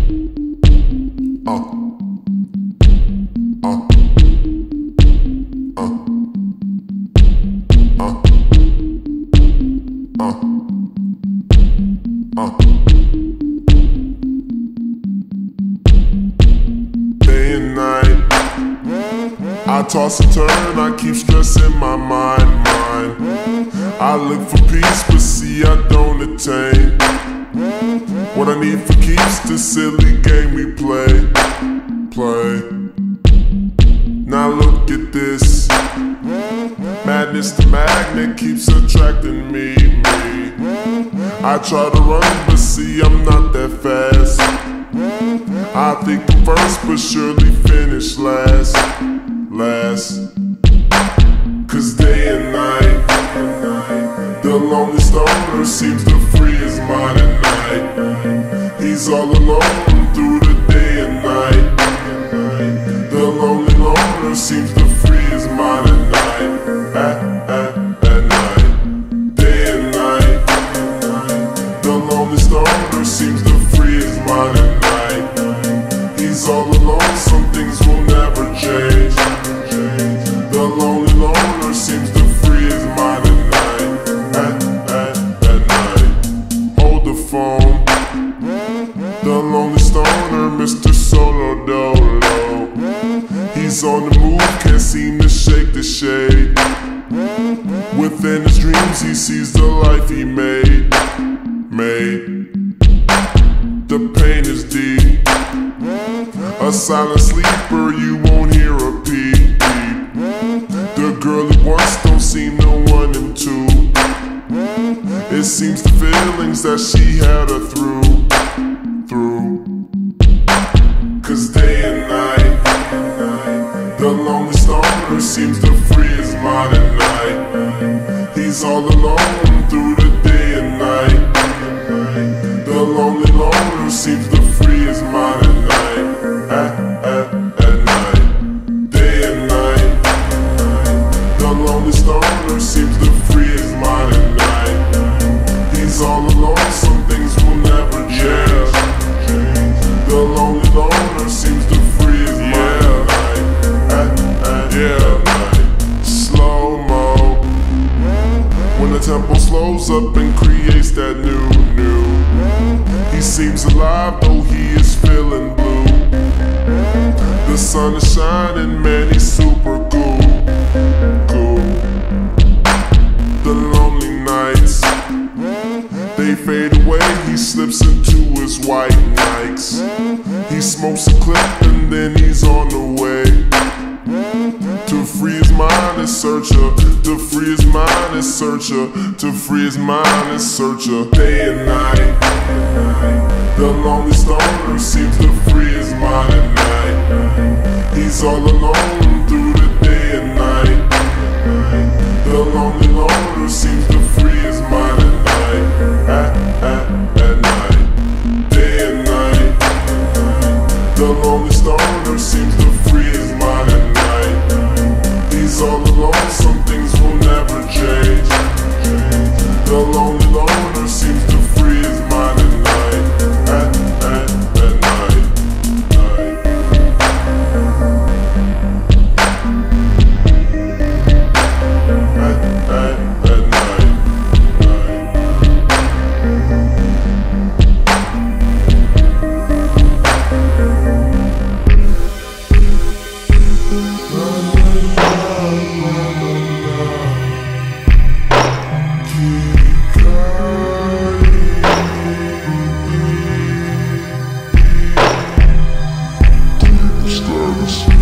Day and night, I toss and turn, I keep stressing my mind. I look for peace, but see I don't attain what I need for keeps this silly game we play. Now look at this, madness, the magnet keeps attracting me. I try to run, but see I'm not that fast. I think I'm first, but surely finish last. Cause day and night, the lonely stoner seems to free his mind at night. He's all alone through the day and night. The lonely loner seems to free his mind at night. At night, day and night, the lonely stoner seems to free his mind at night. He's all alone, some things will never change. The lonely loner seems to free his mind at night. At night, hold the phone. The lonely stoner, Mr. Solo Dolo. He's on the move, can't seem to shake the shade. Within his dreams he sees the life he made. The pain is deep. A silent sleeper, you won't hear a peep. The girl he wants don't seem to want him to. It seems the feelings that she had her through. Cause day and night, the lonely stoner seems to free his mind at night. He's all alone through the day and night. The lonely loner seems to free his mind at night. At night, day and night, the lonely stoner seems to free his mind at night. He's all alone, some things will never change. The lonely loner seems to free his mind at night. Slow-mo, when the tempo slows up and creates that new. He seems alive, though he is feeling blue. The sun is shining, man, he's super cool. The lonely nights, they fade away, he slips into his white Nikes. He smokes a clip and then he's on the way. To free his mind and searcher, to free his mind and searcher, to free his mind and searcher. Day and night, the lonely stoner seems to free his mind at night. He's all alone through the day and night. The lonely loner seems to free his mind at night. At night, day and night, the lonely stoner seems to free his mind at night. He's all alone, some things will never change. The lonely loner seems to free his mind at night. At night. Status.